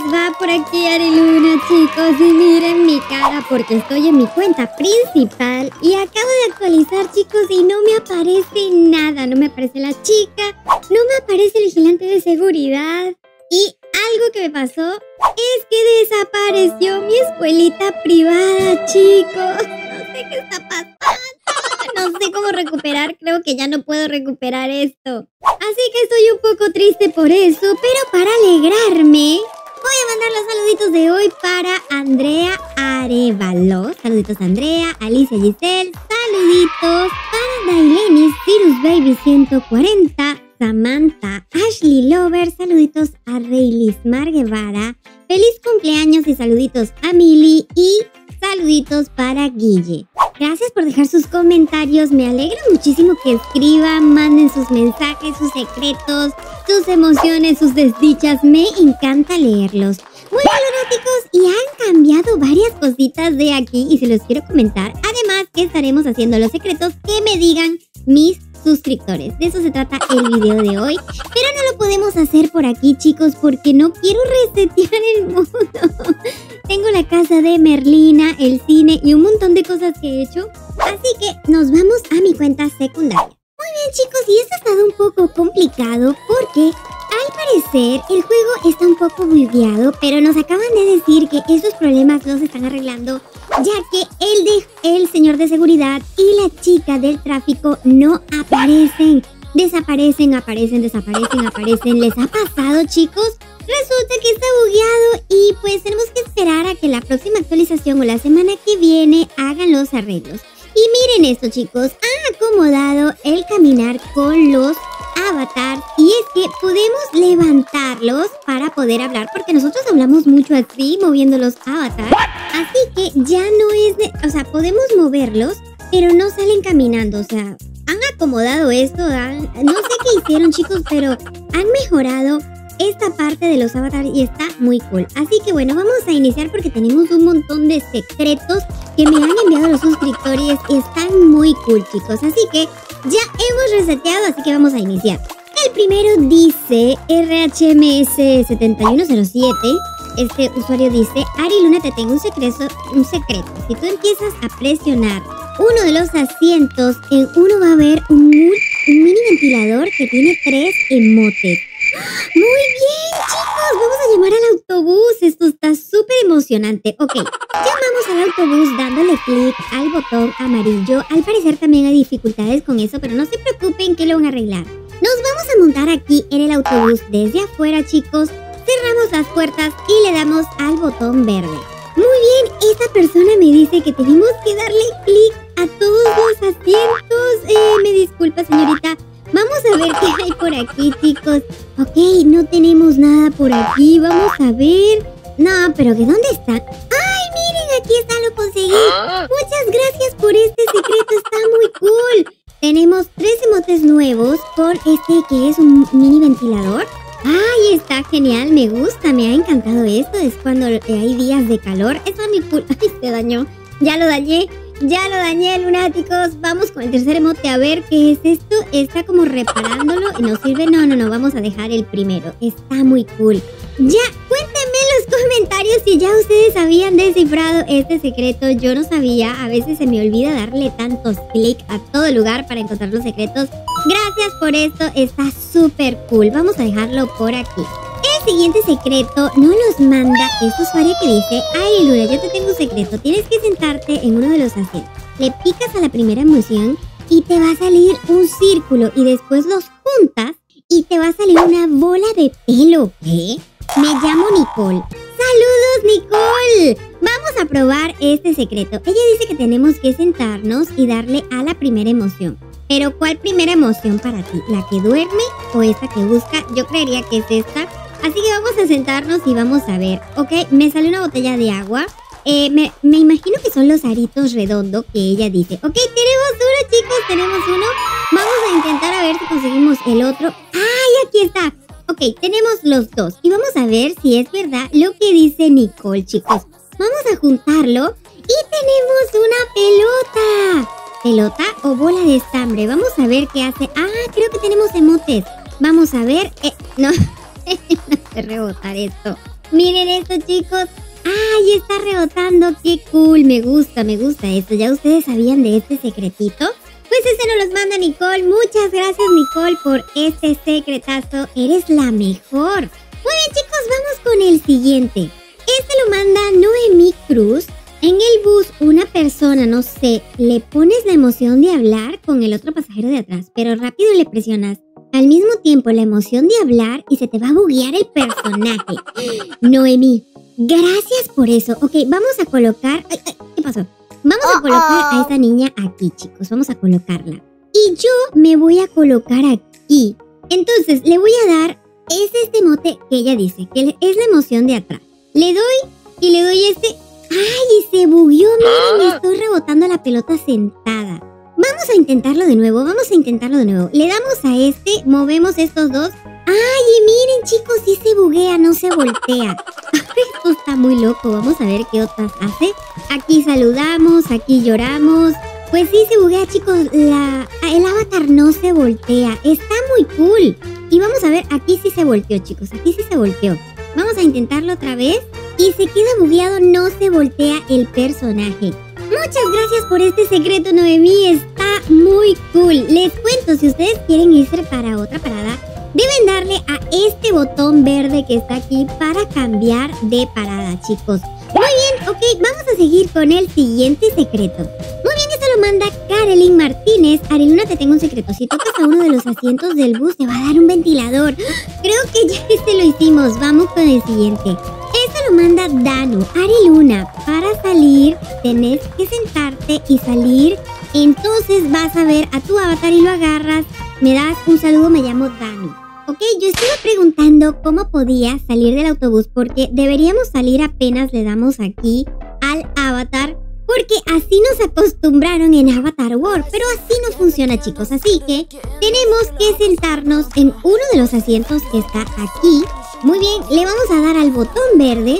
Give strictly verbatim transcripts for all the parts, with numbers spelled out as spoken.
va? Por aquí Ariluna, chicos, y miren mi cara porque estoy en mi cuenta principal y acabo de actualizar, chicos, y no me aparece nada. No me aparece la chica, no me aparece el vigilante de seguridad y algo que me pasó es que desapareció mi escuelita privada, chicos. No sé qué está pasando. No sé cómo recuperar, creo que ya no puedo recuperar esto. Así que estoy un poco triste por eso, pero para alegrarme, voy a mandar los saluditos de hoy para Andrea Arevalo. Saluditos a Andrea, Alicia Giselle, saluditos para Daileni, Sirius Baby ciento cuarenta, Samantha, Ashley Lover, saluditos a Reylismar Guevara, feliz cumpleaños y saluditos a Mili y saluditos para Guille. Gracias por dejar sus comentarios, me alegra muchísimo que escriban, manden sus mensajes, sus secretos, sus emociones, sus desdichas, me encanta leerlos. Bueno, lunáticos, y han cambiado varias cositas de aquí y se los quiero comentar. Además que estaremos haciendo los secretos que me digan mis suscriptores. De eso se trata el video de hoy, pero no lo podemos hacer por aquí, chicos, porque no quiero resetear el mundo. Tengo la casa de Merlina, el cine y un montón de cosas que he hecho, así que nos vamos a mi cuenta secundaria. Muy bien, chicos, y esto ha estado un poco complicado porque al parecer el juego está un poco bugueado, pero nos acaban de decir que esos problemas los están arreglando, ya que el, de, el señor de seguridad y la chica del tráfico no aparecen. Desaparecen, aparecen, desaparecen, aparecen. ¿Les ha pasado, chicos? Resulta que está bugueado y pues tenemos que esperar a que la próxima actualización o la semana que viene hagan los arreglos. Y miren esto, chicos, han acomodado el caminar con los avatars y es que podemos levantarlos para poder hablar, porque nosotros hablamos mucho así, moviendo los avatars. Así que ya no es de... O sea, podemos moverlos, pero no salen caminando, o sea... Han acomodado esto, han, no sé qué hicieron, chicos, pero han mejorado esta parte de los avatars y está muy cool. Así que bueno, vamos a iniciar porque tenemos un montón de secretos que me han enviado los suscriptores y están muy cool, chicos. Así que ya hemos reseteado, así que vamos a iniciar. El primero dice R H M S siete uno cero siete. Este usuario dice: Ariluna, te tengo un secreto, un secreto. Si tú empiezas a presionar uno de los asientos, en uno va a haber un, un mini ventilador que tiene tres emotes. ¡Muy bien, chicos! Vamos a llamar al autobús. Esto está súper emocionante. Ok, llamamos al autobús dándole clic al botón amarillo. Al parecer también hay dificultades con eso, pero no se preocupen que lo van a arreglar. Nos vamos a montar aquí en el autobús desde afuera, chicos. Cerramos las puertas y le damos al botón verde. Muy bien, esta persona me dice que tenemos que darle clic a todos los asientos. Eh, me disculpa, señorita. Vamos a ver qué hay por aquí, chicos. Ok, no tenemos nada por aquí. Vamos a ver. No, pero ¿de dónde está? ¡Ay, miren! Aquí está, lo conseguí. Muchas gracias por este secreto. Está muy cool. Tenemos tres emotes nuevos con este que es un mini ventilador. ¡Ay, está genial! Me gusta, me ha encantado esto. Es cuando hay días de calor. Está muy cool. ¡Ay, se dañó! Ya lo dañé. Ya lo dañé, lunáticos. Vamos con el tercer emote a ver qué es esto. Está como reparándolo y nos sirve. No, no, no. Vamos a dejar el primero. Está muy cool. Ya, cuéntenme en los comentarios si ya ustedes habían descifrado este secreto. Yo no sabía. A veces se me olvida darle tantos clics a todo lugar para encontrar los secretos. Gracias por esto. Está súper cool. Vamos a dejarlo por aquí. El siguiente secreto no los manda este usuario que dice: Ay, Luna, yo te tengo un secreto. Tienes que sentarte en uno de los asientos. Le picas a la primera emoción y te va a salir un círculo y después los juntas y te va a salir una bola de pelo. ¿Qué? Me llamo Nicole. ¡Saludos, Nicole! Vamos a probar este secreto. Ella dice que tenemos que sentarnos y darle a la primera emoción. Pero ¿cuál primera emoción para ti? ¿La que duerme o esta que busca? Yo creería que es esta. Así que vamos a sentarnos y vamos a ver. Ok, me sale una botella de agua. Eh, me, me imagino que son los aritos redondos que ella dice. Ok, tenemos uno, chicos, tenemos uno. Vamos a intentar a ver si conseguimos el otro. ¡Ay, aquí está! Ok, tenemos los dos. Y vamos a ver si es verdad lo que dice Nicole, chicos. Vamos a juntarlo y tenemos una pelota. ¿Pelota o bola de estambre? Vamos a ver qué hace. Ah, creo que tenemos emotes. Vamos a ver. Eh, no, no sé rebotar esto. Miren esto, chicos. ¡Ay, está rebotando! ¡Qué cool! Me gusta, me gusta esto. ¿Ya ustedes sabían de este secretito? Pues este nos los manda Nicole. Muchas gracias, Nicole, por este secretazo. Eres la mejor. Muy bien, chicos, vamos con el siguiente. Este lo manda Noemí Cruz. En el bus, una persona, no sé, le pones la emoción de hablar con el otro pasajero de atrás, pero rápido le presionas al mismo tiempo la emoción de hablar y se te va a buguear el personaje. Noemí, gracias por eso. Ok, vamos a colocar... Ay, ay, ¿qué pasó? Vamos a colocar a esa niña aquí, chicos. Vamos a colocarla. Y yo me voy a colocar aquí. Entonces, le voy a dar... Es este mote que ella dice, que es la emoción de atrás. Le doy y le doy este... ¡Ay! Y se bugueó, miren, estoy rebotando la pelota sentada. Vamos a intentarlo de nuevo, vamos a intentarlo de nuevo. Le damos a este, movemos estos dos. ¡Ay! Y miren, chicos, sí se buguea, no se voltea. Esto está muy loco, vamos a ver qué otras hace. Aquí saludamos, aquí lloramos. Pues sí se buguea, chicos, la, el avatar no se voltea. Está muy cool. Y vamos a ver, aquí sí se volteó, chicos, aquí sí se volteó. Vamos a intentarlo otra vez. Y se queda bugueado, no se voltea el personaje. Muchas gracias por este secreto, Noemí. Está muy cool. Les cuento, si ustedes quieren irse para otra parada, deben darle a este botón verde que está aquí para cambiar de parada, chicos. Muy bien, ok, vamos a seguir con el siguiente secreto. Muy bien, esto lo manda Karelin Martínez. Ariluna, te tengo un secreto. Si tocas a uno de los asientos del bus, te va a dar un ventilador. Creo que ya este lo hicimos. Vamos con el siguiente. Esto lo manda Danu. Ariluna, para salir tenés que sentarte y salir. Entonces vas a ver a tu avatar y lo agarras. Me das un saludo, me llamo Danu. Ok, yo estuve preguntando cómo podía salir del autobús porque deberíamos salir apenas le damos aquí al avatar, porque así nos acostumbraron en Avatar World, pero así no funciona, chicos, así que tenemos que sentarnos en uno de los asientos que está aquí. Muy bien, le vamos a dar al botón verde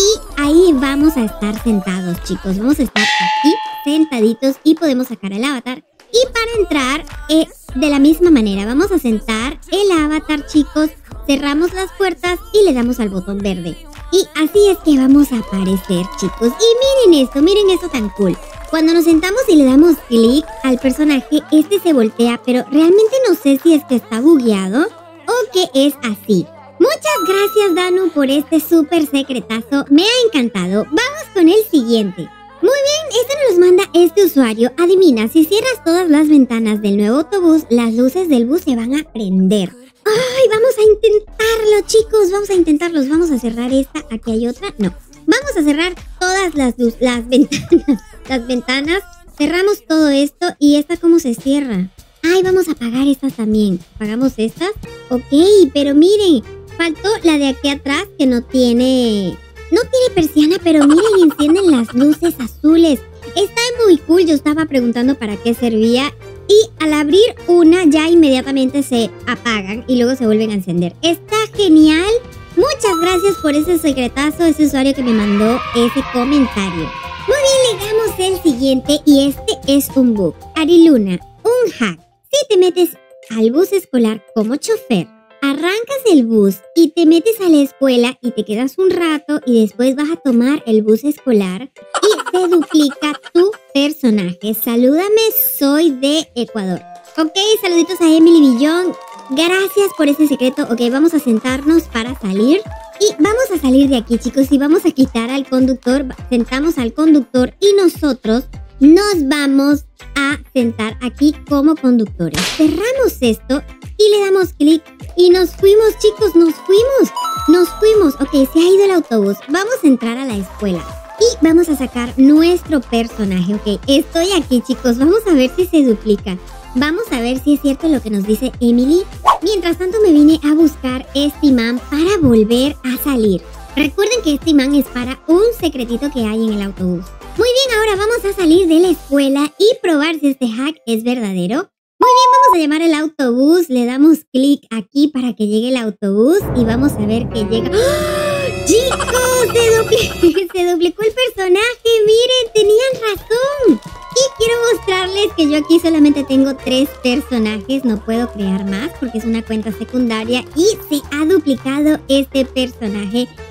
y ahí vamos a estar sentados, chicos. Vamos a estar aquí sentaditos y podemos sacar el avatar. Y para entrar, eh, de la misma manera, vamos a sentar el avatar, chicos. Cerramos las puertas y le damos al botón verde. Y así es que vamos a aparecer, chicos. Y miren esto, miren esto tan cool. Cuando nos sentamos y le damos clic al personaje, este se voltea, pero realmente no sé si es que está bugueado o que es así. Muchas gracias, Danu, por este súper secretazo. Me ha encantado. Vamos con el siguiente. Muy bien, este nos manda este usuario. Adivina, si cierras todas las ventanas del nuevo autobús, las luces del bus se van a prender. ¡Ay, vamos a intentarlo, chicos! Vamos a intentarlos. Vamos a cerrar esta. Aquí hay otra. No. Vamos a cerrar todas las, luz, las ventanas. Las ventanas. Cerramos todo esto. ¿Y esta cómo se cierra? ¡Ay, vamos a apagar estas también! ¿Apagamos estas? Ok, pero miren. Faltó la de aquí atrás que no tiene... No tiene persiana, pero miren, encienden las luces azules. Está muy cool. Yo estaba preguntando para qué servía. Y al abrir una, ya inmediatamente se apagan y luego se vuelven a encender. Está genial. Muchas gracias por ese secretazo, ese usuario que me mandó ese comentario. Muy bien, le damos el siguiente y este es un bug. Ariluna, un hack. Si te metes al bus escolar como chofer, arrancas el bus y te metes a la escuela y te quedas un rato y después vas a tomar el bus escolar y se duplica tu personaje. Salúdame, soy de Ecuador. Ok, saluditos a Emily Villón. Gracias por ese secreto. Ok, vamos a sentarnos para salir. Y vamos a salir de aquí, chicos, y vamos a quitar al conductor. Sentamos al conductor y nosotros nos vamos a sentar aquí como conductores. Cerramos esto y le damos clic y nos fuimos, chicos, nos fuimos. Nos fuimos. Ok, se ha ido el autobús. Vamos a entrar a la escuela y vamos a sacar nuestro personaje. Ok, estoy aquí, chicos. Vamos a ver si se duplica. Vamos a ver si es cierto lo que nos dice Emily. Mientras tanto me vine a buscar este imán para volver a salir. Recuerden que este imán es para un secretito que hay en el autobús. Muy bien, ahora vamos a salir de la escuela y probar si este hack es verdadero. Muy bien, vamos a llamar al autobús. Le damos clic aquí para que llegue el autobús y vamos a ver que llega. ¡Oh! ¡Chicos! Se duplicó, se duplicó el personaje. Miren, tenían razón. Y quiero mostrarles que yo aquí solamente tengo tres personajes. No puedo crear más porque es una cuenta secundaria y se ha duplicado este personaje. Está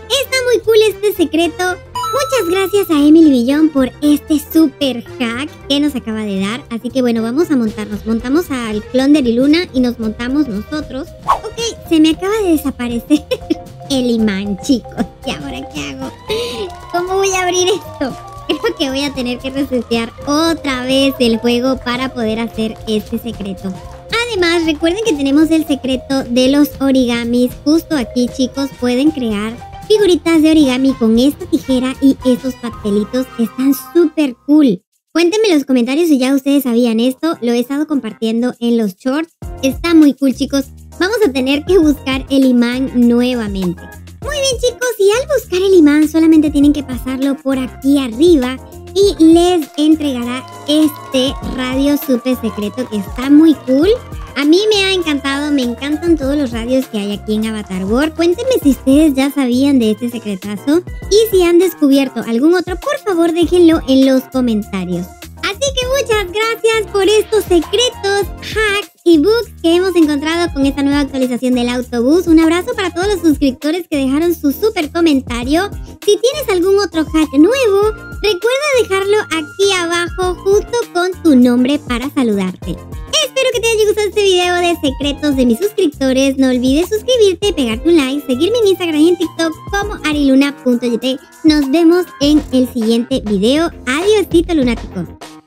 muy cool este secreto. Muchas gracias a Emily Billón por este super hack que nos acaba de dar. Así que bueno, vamos a montarnos. Montamos al clon de Ariluna y nos montamos nosotros. Ok, se me acaba de desaparecer el imán, chicos. ¿Y ahora qué hago? ¿Cómo voy a abrir esto? Creo que voy a tener que resetear otra vez el juego para poder hacer este secreto. Además, recuerden que tenemos el secreto de los origamis. Justo aquí, chicos, pueden crear figuritas de origami con esta tijera y esos pastelitos. Están súper cool. Cuéntenme en los comentarios si ya ustedes sabían esto. Lo he estado compartiendo en los shorts. Está muy cool, chicos. Vamos a tener que buscar el imán nuevamente. Muy bien, chicos, y al buscar el imán solamente tienen que pasarlo por aquí arriba y les entregará este radio súper secreto que está muy cool. A mí me ha encantado, me encantan todos los radios que hay aquí en Avatar World. Cuéntenme si ustedes ya sabían de este secretazo y si han descubierto algún otro, por favor déjenlo en los comentarios. Así que muchas gracias por estos secretos, hacks y bugs que hemos encontrado con esta nueva actualización del autobús. Un abrazo para todos los suscriptores que dejaron su súper comentario. Si tienes algún otro hack nuevo, recuerda dejarlo aquí abajo justo con tu nombre para saludarte. Espero que te haya gustado este video de secretos de mis suscriptores. No olvides suscribirte, pegarte un like, seguirme en Instagram y en TikTok como ariluna punto y t. Nos vemos en el siguiente video. Adiósito lunático.